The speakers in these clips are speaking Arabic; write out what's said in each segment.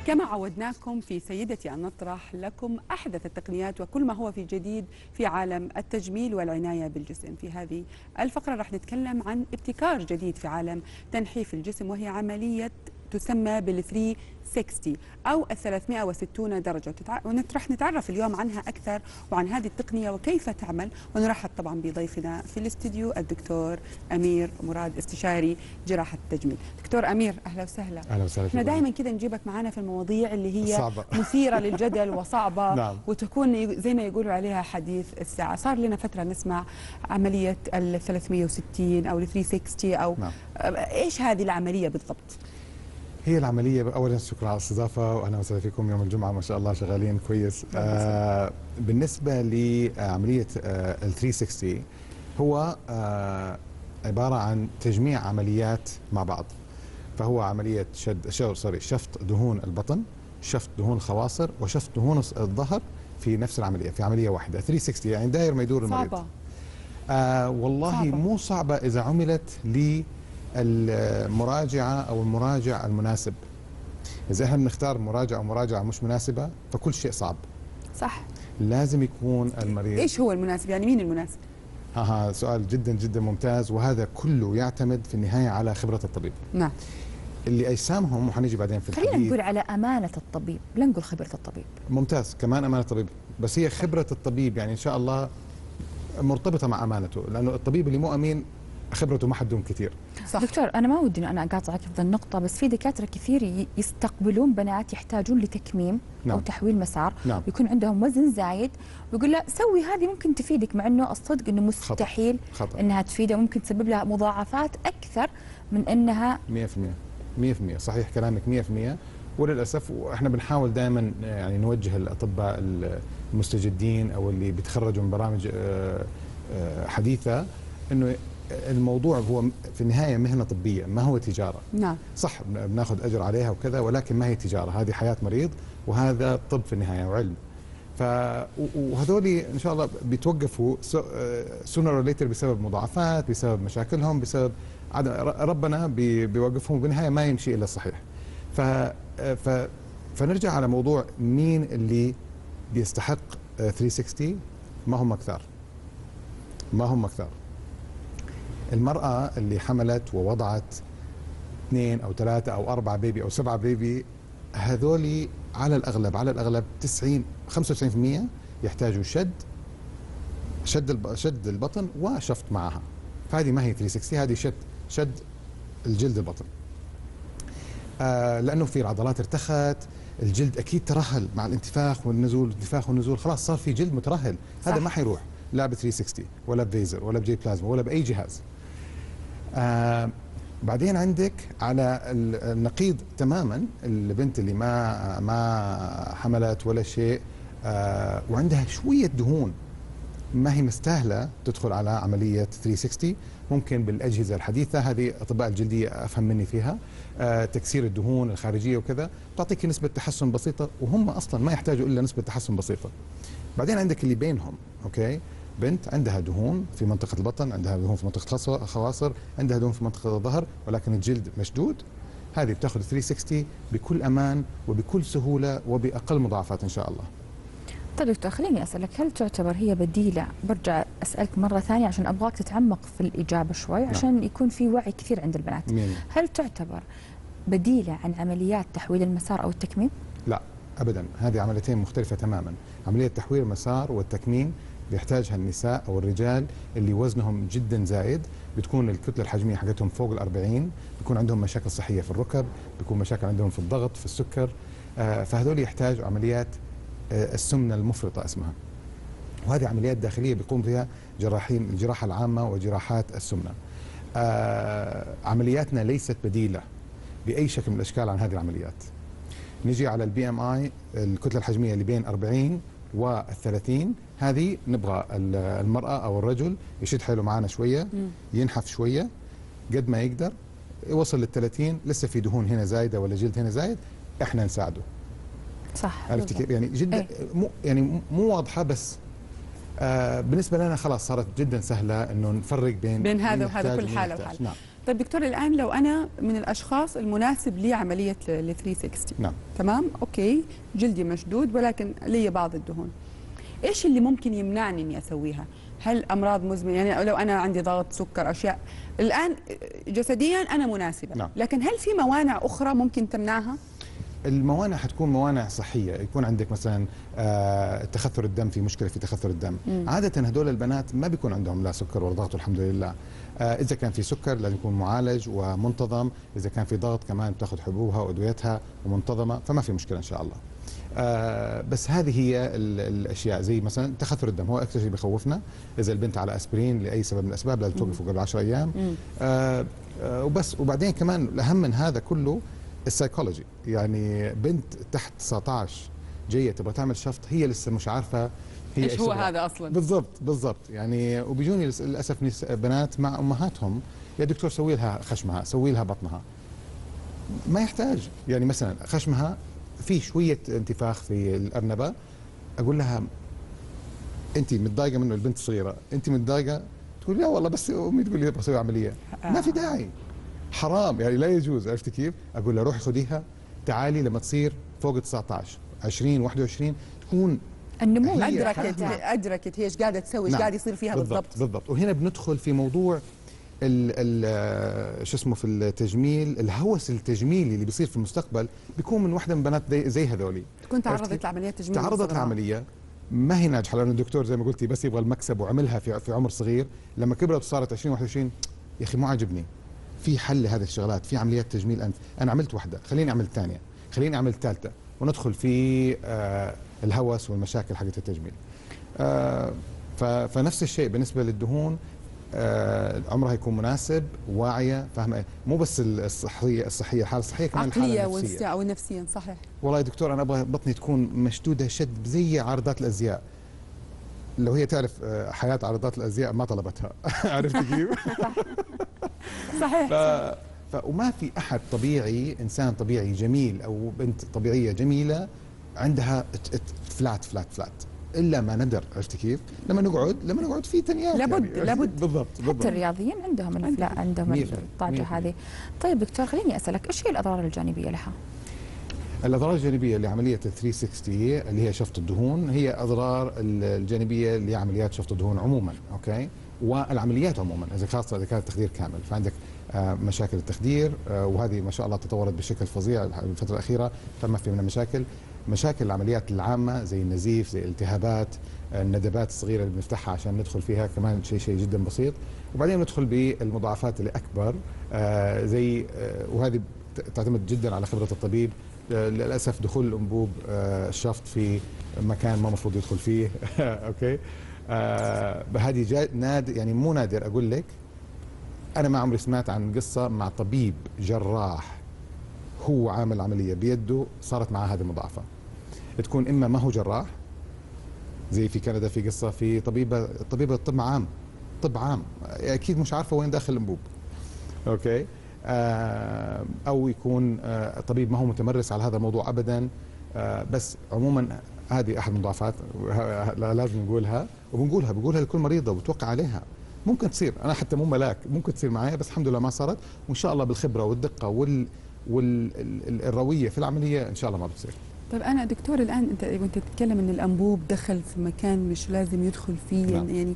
كما عودناكم في سيدتي أن نطرح لكم أحدث التقنيات وكل ما هو في جديد في عالم التجميل والعناية بالجسم. في هذه الفقرة راح نتكلم عن ابتكار جديد في عالم تنحيف الجسم، وهي عملية تسمى بال 360 أو 360 درجة، ونطرح نتعرف اليوم عنها أكثر وعن هذه التقنية وكيف تعمل. ونرحب طبعا بضيفنا في الاستديو الدكتور أمير مراد، استشاري جراحة التجميل. دكتور أمير أهلا وسهلا. أهلا وسهلا. احنا دائما كده نجيبك معنا في المواضيع اللي هي صعبة. مثيرة للجدل وصعبة نعم. وتكون زي ما يقولوا عليها حديث الساعة. صار لنا فترة نسمع عملية ال 360 أو ال 360 أو نعم. إيش هذه العملية بالضبط؟ هي العملية أولا شكرا على الاستضافة وأهلا وسهلا فيكم. يوم الجمعة ما شاء الله شغالين كويس. بالنسبة لعملية ال 360 هو عبارة عن تجميع عمليات مع بعض. فهو عملية شفط دهون البطن، شفط دهون الخواصر، وشفط دهون الظهر في نفس العملية، في عملية واحدة. 360 يعني داير ما يدور المريض. صعبة. والله صعبة. مو صعبة إذا عملت المراجعة أو المراجع المناسب. إذا احنا بنختار مراجعة أو مراجعة مش مناسبة فكل شيء صعب. صح. لازم يكون المريض. إيش هو المناسب؟ يعني مين المناسب؟ سؤال جدا جدا ممتاز، وهذا كله يعتمد في النهاية على خبرة الطبيب. نعم. اللي أجسامهم، وحنيجي بعدين في الحديث. خلينا نقول على أمانة الطبيب، لا نقول خبرة الطبيب. ممتاز، كمان أمانة الطبيب، بس هي خبرة الطبيب يعني إن شاء الله مرتبطة مع أمانته، لأنه الطبيب اللي مو أمين خبرته ما حتدوم كثير. صح. دكتور أنا ما ودي أنا أقاطعك في ذا النقطة، بس في دكاترة كثير يستقبلون بنات يحتاجون لتكميم. نعم. أو تحويل مسار. نعم. يكون عندهم وزن زايد ويقول لا سوي هذه ممكن تفيدك، مع أنه الصدق أنه مستحيل خطأ. أنها تفيده، وممكن تسبب لها مضاعفات أكثر من أنها 100% صحيح كلامك 100%. وللأسف احنا بنحاول دائما يعني نوجه الأطباء المستجدين أو اللي بيتخرجوا من برامج حديثة إنه الموضوع هو في النهاية مهنة طبية، ما هو تجارة. نعم. صح بناخذ أجر عليها وكذا، ولكن ما هي تجارة، هذه حياة مريض وهذا طب في النهاية وعلم. وهذولي إن شاء الله بيتوقفوا sooner or later بسبب مضاعفات، بسبب مشاكلهم، بسبب ربنا بيوقفهم، وبالنهاية ما يمشي إلا الصحيح. فنرجع على موضوع مين اللي بيستحق 360. ما هم كثار. المرأة اللي حملت ووضعت 2 أو 3 أو 4 بيبي أو 7 بيبي، هذولي على الأغلب 95% يحتاجوا شد البطن وشفط معها. فهذه ما هي 360، هذه شد الجلد البطن. لأنه في العضلات ارتخت، الجلد أكيد ترهل مع الانتفاخ والنزول، خلاص صار في جلد مترهل. هذا ما حيروح لا ب 360 ولا بفيزر ولا بجي بلازما ولا بأي جهاز. بعدين عندك على النقيض تماما البنت اللي ما حملت ولا شيء، وعندها شوية دهون، ما هي مستاهلة تدخل على عملية 360. ممكن بالأجهزة الحديثة هذه أطباء الجلدية أفهم مني فيها، تكسير الدهون الخارجية وكذا، تعطيك نسبة تحسن بسيطة، وهم أصلا ما يحتاجوا إلا نسبة تحسن بسيطة. بعدين عندك اللي بينهم، أوكي، بنت عندها دهون في منطقة البطن، عندها دهون في منطقة الخواصر، عندها دهون في منطقة الظهر، ولكن الجلد مشدود. هذه بتاخذ 360 بكل أمان وبكل سهولة وبأقل مضاعفات إن شاء الله. طيب دكتور خليني أسألك، هل تعتبر هي بديلة؟ برجع أسألك مرة ثانية عشان أبغاك تتعمق في الإجابة شوي عشان يكون في وعي كثير عند البنات. هل تعتبر بديلة عن عمليات تحويل المسار أو التكميم؟ لا أبدا، هذه عمليتين مختلفة تماما. عملية تحويل المسار والتكميم بيحتاجها النساء أو الرجال اللي وزنهم جدا زايد، بتكون الكتلة الحجمية حقتهم فوق 40، بيكون عندهم مشاكل صحية في الركب، بيكون مشاكل عندهم في الضغط، في السكر. فهذول يحتاجوا عمليات السمنة المفرطة اسمها، وهذه عمليات داخلية بيقوم فيها جراحين الجراحة العامة وجراحات السمنة. عملياتنا ليست بديلة بأي شكل من الأشكال عن هذه العمليات. نجي على البي ام اي، الكتلة الحجمية اللي بين 40 و30، هذه نبغى المرأة أو الرجل يشد حيله معنا شوية، ينحف شوية قد ما يقدر، يوصل لل30 لسه في دهون هنا زايدة ولا جلد هنا زايد، احنا نساعده. صح. عرفتي كيف؟ يعني جدا مو واضحه، بس بالنسبه لنا خلاص صارت جدا سهله انه نفرق بين هذا وهذا، كل حاله وحاله. نعم. طيب دكتور، الان لو انا من الاشخاص المناسب لعمليه ال 360، نعم تمام، اوكي، جلدي مشدود ولكن لي بعض الدهون، ايش اللي ممكن يمنعني اني اسويها؟ هل امراض مزمنه؟ يعني لو انا عندي ضغط، سكر، اشياء الان جسديا انا مناسبه، نعم. لكن هل في موانع اخرى ممكن تمنعها؟ الموانع حتكون موانع صحيه، يكون عندك مثلا تخثر الدم، في مشكله في تخثر الدم. عاده هدول البنات ما بيكون عندهم لا سكر ولا ضغط والحمد لله. اذا كان في سكر لازم يكون معالج ومنتظم، اذا كان في ضغط كمان بتاخذ حبوبها وادويتها ومنتظمه، فما في مشكله ان شاء الله. بس هذه هي الاشياء، زي مثلا تخثر الدم هو اكثر شيء بخوفنا. اذا البنت على اسبرين لاي سبب من الاسباب لازم توقفه قبل 10 ايام. وبس. وبعدين كمان الاهم من هذا كله السايكولوجي، يعني بنت تحت 19 جايه تبغى تعمل شفط، هي لسه مش عارفه هي ايش هو هذا اصلا. بالضبط يعني. وبيجوني للاسف بنات مع امهاتهم، يا دكتور سوي لها خشمها، سوي لها بطنها. ما يحتاج، يعني مثلا خشمها في شويه انتفاخ في الارنبه، اقول لها انت متضايقه منه، البنت صغيره، انت متضايقه؟ تقول لا والله بس امي تقول لي بسوي عمليه. ما في داعي، حرام يعني، لا يجوز. عرفت كيف؟ اقول لها روحي خديها، تعالي لما تصير فوق 19 20 21 تكون النمو ادركت هي ايش قاعده تسوي، ايش قاعد يصير فيها بالضبط. وهنا بندخل في موضوع شو اسمه في التجميل، الهوس التجميلي اللي بيصير في المستقبل بيكون من وحده من بنات زي هذولي تكون تعرضت لعمليات تجميل، تعرضت لعمليه ما هي ناجحه، لانه الدكتور زي ما قلتي بس يبغى المكسب وعملها في عمر صغير. لما كبرت وصارت 20 21 يا اخي مو عاجبني. في حل لهذه الشغلات، في عمليات تجميل انف، انا عملت واحده، خليني اعمل الثانيه، خليني اعمل الثالثه، وندخل في الهوس والمشاكل حقت التجميل. فنفس الشيء بالنسبه للدهون، عمرها يكون مناسب، واعيه، فاهمه، مو بس الصحيه الحاله الصحيه، كمان الحاله النفسيه او نفسيا. صحيح. والله يا دكتور انا ابغى بطني تكون مشدوده شد زي عارضات الازياء. لو هي تعرف حياه عارضات الازياء ما طلبتها. عرفت كيف؟ صحيح. وما في احد طبيعي، انسان طبيعي جميل او بنت طبيعيه جميله عندها فلات الا ما ندر. عرفت كيف؟ لما نقعد في تنيات لابد بالضبط. حتى الرياضيين عندهم الفلاء، عندهم الطاقه هذه. طيب دكتور، خليني اسالك ايش هي الاضرار الجانبيه لها؟ الاضرار الجانبيه لعمليه ال 360 اللي هي شفط الدهون، هي اضرار الجانبيه لعمليات شفط الدهون عموما، اوكي؟ والعمليات عموما، خاصه اذا كانت تخدير كامل، فعندك مشاكل التخدير، وهذه ما شاء الله تطورت بشكل فظيع الفتره الاخيره، فما في منها مشاكل العمليات العامه زي النزيف، زي الالتهابات، الندبات الصغيره اللي بنفتحها عشان ندخل فيها، كمان شيء جدا بسيط. وبعدين ندخل بالمضاعفات اللي اكبر، زي وهذه تعتمد جدا على خبره الطبيب. للاسف دخول الانبوب الشفط في مكان ما المفروض يدخل فيه. اوكي. هذه نادر، يعني مو نادر اقول لك، انا ما عمري سمعت عن قصه مع طبيب جراح هو عامل عمليه بيده صارت معاه هذه المضاعفه. تكون اما ما هو جراح، زي في كندا في قصه في طبيبه طب عام اكيد مش عارفه وين داخل الانبوب، اوكي، او يكون طبيب ما هو متمرس على هذا الموضوع ابدا. بس عموما هذه احد المضاعفات لازم نقولها، بقولها لكل مريضه وبتوقع عليها. ممكن تصير، انا حتى مو ملاك، ممكن تصير معي، بس الحمد لله ما صارت، وان شاء الله بالخبره والدقه والرويه في العمليه ان شاء الله ما بتصير. طيب انا دكتور الان انت تتكلم ان الانبوب دخل في مكان مش لازم يدخل فيه، نعم. يعني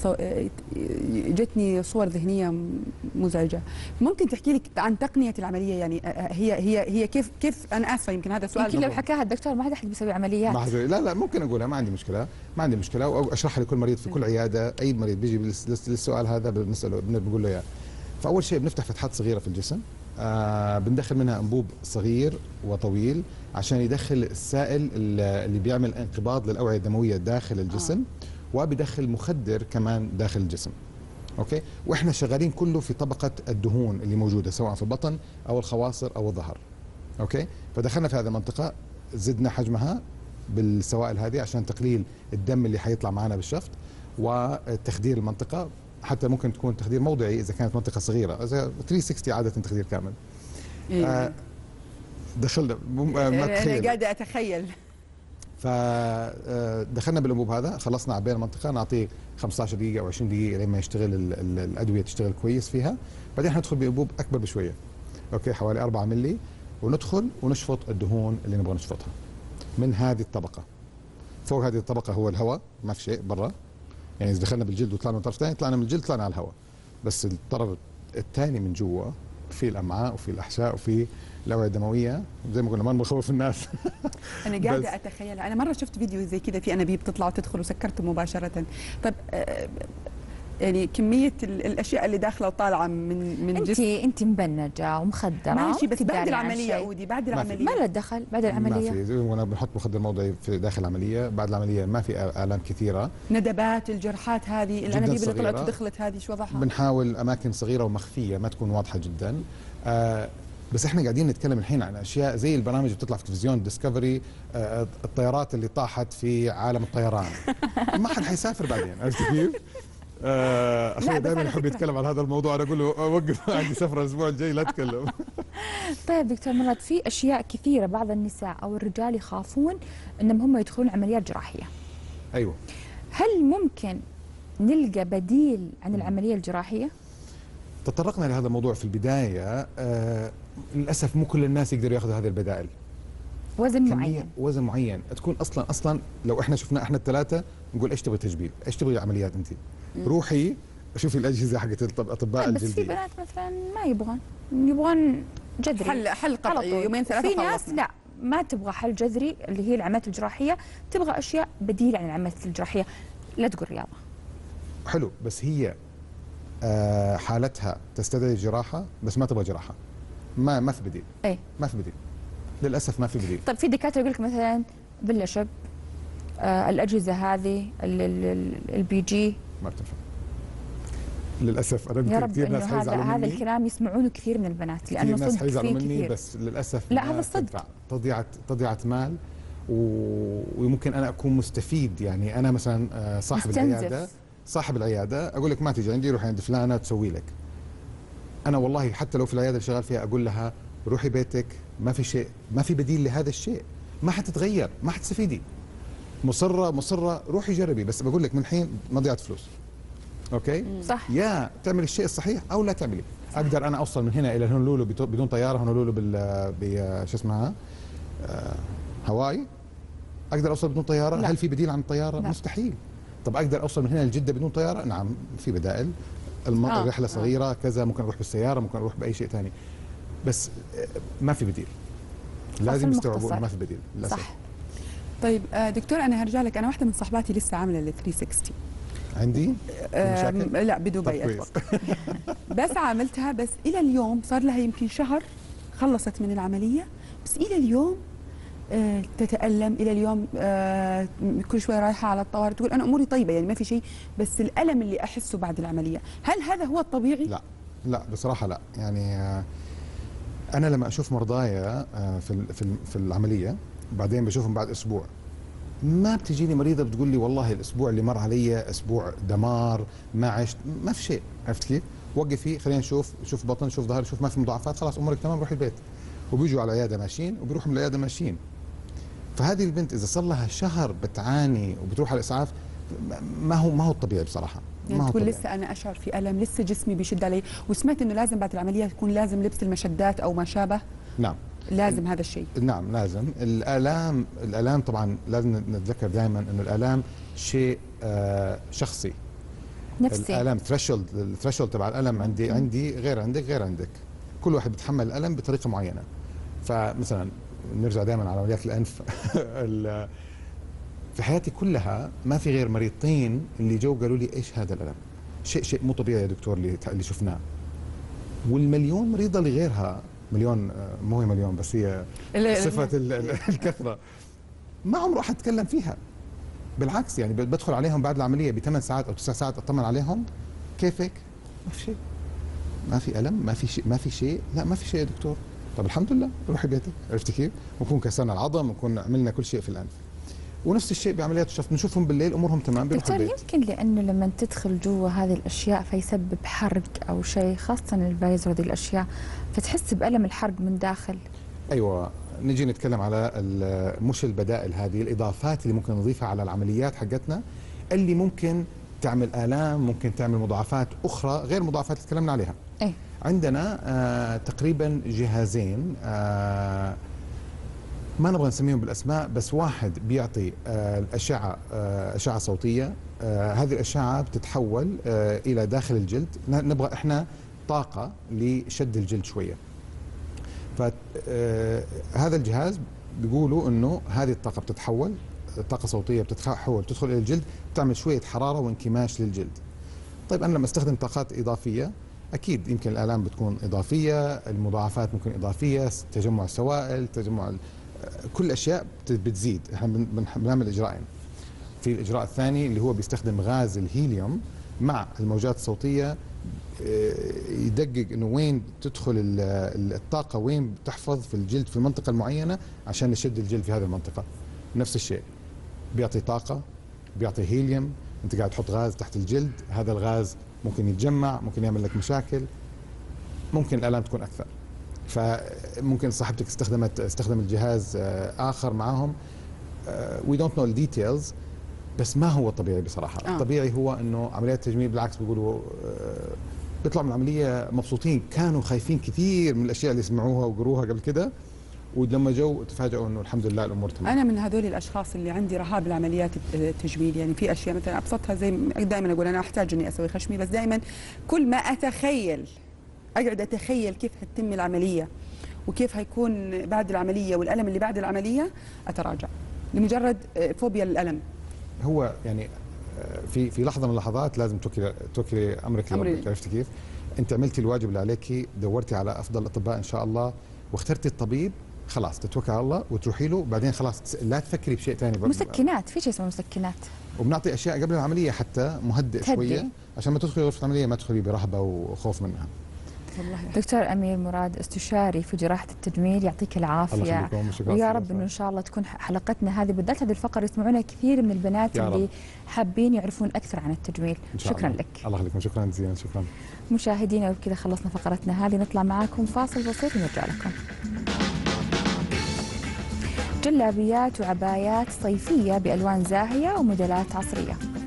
جتني صور ذهنيه مزعجه. ممكن تحكي لي عن تقنيه العمليه؟ يعني هي كيف انا اسفه يمكن هذا سؤال يمكن لو حكاها الدكتور ما حد بيسوي عمليات. لا ممكن اقولها، ما عندي مشكله واشرحها لكل مريض في كل عياده. اي مريض بيجي للسؤال هذا بنساله، بنقول له اياه. فاول شيء بنفتح فتحات صغيره في الجسم، بندخل منها انبوب صغير وطويل عشان يدخل السائل اللي بيعمل انقباض للاوعيه الدمويه داخل الجسم، وبيدخل مخدر كمان داخل الجسم، اوكي. واحنا شغالين كله في طبقه الدهون اللي موجوده سواء في البطن او الخواصر او الظهر، اوكي. فدخلنا في هذه المنطقه، زدنا حجمها بالسوائل هذه عشان تقليل الدم اللي حيطلع معنا بالشفط، وتخدير المنطقه، حتى ممكن تكون تخدير موضعي اذا كانت منطقه صغيره، 360 عاده تخدير كامل. دخلنا انا قاعده اتخيل. فدخلنا بالانبوب هذا، خلصنا عبينا المنطقه، نعطيه 15 دقيقه او 20 دقيقه لما يشتغل الادويه تشتغل كويس فيها. بعدين حندخل بانبوب اكبر بشويه، اوكي، حوالي 4 ملي، وندخل ونشفط الدهون اللي نبغى نشفطها من هذه الطبقه. فوق هذه الطبقه هو الهواء، ما في شيء برا، يعني اذا دخلنا بالجلد وطلعنا من طرف ثاني، طلعنا من الجلد طلعنا على الهواء، بس الطرف الثاني من جوا في الامعاء وفي الاحشاء وفي الاوعيه الدمويه، زي ما قلنا ما نخوف الناس. انا قاعده اتخيلها، انا مره شفت فيديو زي كذا في انابيب تطلع وتدخل وسكرته مباشره. طيب يعني كميه الاشياء اللي داخله وطالعه من جسم، انت مبنجه ومخدره ماشي، بس بعد العمليه اودي، بعد العمليه ما له دخل. بعد العمليه ما في، وانا بنحط مخدر موضعي في داخل العمليه. بعد العمليه ما في الام كثيره. ندبات الجرحات هذه، الانابيب اللي طلعت ودخلت هذه شو وضعها؟ بنحاول اماكن صغيره ومخفيه ما تكون واضحه جدا. بس احنا قاعدين نتكلم الحين عن اشياء زي البرامج اللي بتطلع في التلفزيون ديسكفري، الطيارات اللي طاحت في عالم الطيران. ما حد حيسافر بعدين، عرفت كيف؟ اخوي دائما يحب يتكلم عن هذا الموضوع، انا اقول له وقف، عندي سفره الاسبوع الجاي لا اتكلم. طيب دكتور مراد، في اشياء كثيره بعض النساء او الرجال يخافون انهم هم يدخلون عمليات جراحيه. ايوه. هل ممكن نلقى بديل عن العمليه الجراحيه؟ تطرقنا لهذا الموضوع في البدايه. للاسف مو كل الناس يقدروا ياخذوا هذه البدائل. وزن معين، وزن معين تكون اصلا لو احنا شفنا احنا الثلاثه نقول ايش تبغى تجميل، ايش تبغى عمليات انت؟ روحي شوفي الاجهزه حقت الاطباء الجلديه. بس في بنات مثلا ما يبغون جذري، حل قطعي يومين ثلاثه. في ناس لا ما تبغى حل جذري اللي هي العمليات الجراحيه، تبغى اشياء بديله عن العمليات الجراحيه. لا تقول رياضه. حلو، بس هي حالتها تستدعي جراحه بس ما تبغى جراحه. ما في بديل. ايه ما في بديل. للاسف ما في بديل. طيب في دكاتره يقول لك مثلا باللشب، الاجهزه هذه البي جي ما بتنفع. للاسف انا يا رب كثير ناس حيزعلوا مني. هذا الكلام يسمعونه كثير من البنات، لانه صدق ناس حيزعلوا مني، بس للاسف لا هذا الصدق. تضيعه مال، وممكن انا اكون مستفيد. يعني انا مثلا صاحب العياده اقول لك ما تيجي عندي، روحي عند فلانه تسوي لك. انا والله حتى لو في العياده اللي شغال فيها اقول لها روحي بيتك، ما في شيء، ما في بديل لهذا الشيء، ما حتتغير، ما حتستفيدي. مصره روحي جربي، بس بقول لك من الحين مضيعه فلوس. اوكي؟ صح. يا تعمل الشيء الصحيح او لا تعملي. اقدر انا اوصل من هنا الى هونولولو بدون طياره، هونولولو شو اسمها هواي، اقدر اوصل بدون طياره؟ لا. هل في بديل عن الطياره؟ لا. مستحيل. طب اقدر اوصل من هنا لجده بدون طياره؟ نعم في بدائل. الرحله صغيره كذا، ممكن اروح بالسياره، ممكن اروح باي شيء ثاني، بس ما في بديل. لازم يستوعبوا ما في بديل للاسف. صح. طيب دكتور، انا هرجع لك. انا واحده من صحباتي لسه عامله ال 360 عندي مشاكل؟ لا بدبي اتوقع. بس عاملتها، بس الى اليوم صار لها يمكن شهر خلصت من العمليه، بس الى اليوم تتألم. إلى اليوم كل شوي رايحة على الطوارئ تقول أنا أموري طيبة يعني ما في شيء، بس الألم اللي أحسه بعد العملية، هل هذا هو الطبيعي؟ لا بصراحة لا. يعني أنا لما أشوف مرضايا في العملية بعدين بشوفهم بعد أسبوع، ما بتجيني مريضة بتقول لي والله الأسبوع اللي مر علي أسبوع دمار، ما عشت، ما في شيء. عرفت كيف؟ وقفي خلينا نشوف بطن، شوف ظهر، شوف ما في مضاعفات، خلاص أمورك تمام، روحي البيت. وبيجوا على العيادة ماشيين وبيروحوا من العيادة ماشيين. فهذه البنت اذا صار لها شهر بتعاني وبتروح على الاسعاف، ما هو الطبيعي بصراحه. يعني تقول لسه انا اشعر في الم، لسه جسمي بيشد علي، وسمعت انه لازم بعد العمليه يكون لازم لبس المشدات او ما شابه. نعم لازم هذا الشيء. نعم لازم. الالام طبعا لازم نتذكر دائما انه الالام شيء شخصي نفسي. الالام الثريشولد تبع الالم عندي غير عندك غير عندك، كل واحد بيتحمل الالم بطريقه معينه. فمثلا نرجع دائما على عمليات الانف. في حياتي كلها ما في غير مريضين اللي جو قالوا لي ايش هذا الالم، شيء مو طبيعي يا دكتور اللي شفناه. والمليون مريضه اللي غيرها، مليون مو هي مليون بس هي صفه الكثره، ما عمره احد تكلم فيها. بالعكس يعني بدخل عليهم بعد العمليه ب8 ساعات او 9 ساعات اطمن عليهم، كيفك؟ ما في شيء، ما في الم، ما في شيء، لا ما في شيء يا دكتور. طب الحمد لله، روحي بيتك. عرفت كيف؟ ونكون كسرنا العظم، ونكون عملنا كل شيء في الانف. ونفس الشيء بعمليات الشفط، نشوفهم بالليل امورهم تمام بيروحوا البيت. يمكن لانه لما تدخل جوا هذه الاشياء فيسبب حرق او شيء، خاصه الفايزر وهذه الاشياء، فتحس بالم الحرق من داخل. ايوه نجي نتكلم على مش البدائل، هذه الاضافات اللي ممكن نضيفها على العمليات حقتنا اللي ممكن تعمل آلام، ممكن تعمل مضاعفات اخرى غير المضاعفات اللي تكلمنا عليها. أي. عندنا تقريبا جهازين، ما نبغى نسميهم بالاسماء، بس واحد بيعطي اشعه صوتيه. هذه الاشعه بتتحول الى داخل الجلد. نبغى احنا طاقه لشد الجلد شويه. فهذا الجهاز بيقولوا انه هذه الطاقه بتتحول، طاقه صوتيه بتتحول تدخل الى الجلد، تعمل شويه حراره وانكماش للجلد. طيب انا لما استخدم طاقات اضافيه اكيد يمكن الالام بتكون اضافيه، المضاعفات ممكن اضافيه، تجمع السوائل، تجمع كل اشياء بتزيد. احنا بنعمل اجراءين. في الاجراء الثاني اللي هو بيستخدم غاز الهيليوم مع الموجات الصوتيه، يدقق انه وين تدخل الطاقه، وين بتحفظ في الجلد في المنطقه المعينه عشان نشد الجلد في هذه المنطقه. نفس الشيء بيعطي طاقه، بيعطي هيليوم. انت قاعد تحط غاز تحت الجلد، هذا الغاز ممكن يتجمع، ممكن يعمل لك مشاكل، ممكن الالام تكون اكثر. فممكن صاحبتك استخدم الجهاز اخر معاهم. وي دونت نو الديتيلز، بس ما هو الطبيعي بصراحه. الطبيعي هو انه عمليات التجميل بالعكس بيقولوا بيطلعوا من العمليه مبسوطين، كانوا خايفين كثير من الاشياء اللي سمعوها وقروها قبل كده، ولما جو تفاجئوا انه الحمد لله الامور تمام. انا من هذول الاشخاص اللي عندي رهاب العمليات التجميل، يعني في اشياء مثلا ابسطها زي دائما اقول انا احتاج اني اسوي خشمي، بس دائما كل ما اتخيل اقعد اتخيل كيف حتتم العمليه وكيف هيكون بعد العمليه والالم اللي بعد العمليه، اتراجع لمجرد فوبيا الالم. هو يعني في لحظه من اللحظات لازم توكلي امرك لربك. عرفتي كيف؟ انت عملتي الواجب اللي عليكي، دورتي على افضل الاطباء ان شاء الله، واخترتي الطبيب، خلاص تتوكل على الله وتروحي له، بعدين خلاص لا تفكري بشيء ثاني. مسكنات، في شيء اسمه مسكنات، وبنعطي اشياء قبل العمليه حتى مهدئ شويه عشان ما تدخلي غرفه العمليه ما تدخلي برهبه وخوف منها. دكتور أمير مراد، استشاري في جراحة التجميل، يعطيك العافية، ويا رب انه ان شاء الله تكون حلقتنا هذه بالذات هذه الفقرة يسمعونها كثير من البنات اللي حابين يعرفون اكثر عن التجميل. شكرا لك. الله يخليكم. شكرا جزيلا. شكرا مشاهدينا، وبكذا خلصنا فقرتنا هذه. نطلع معاكم فاصل بسيط ونرجع لكم. جلابيات وعبايات صيفية بألوان زاهية وموديلات عصرية.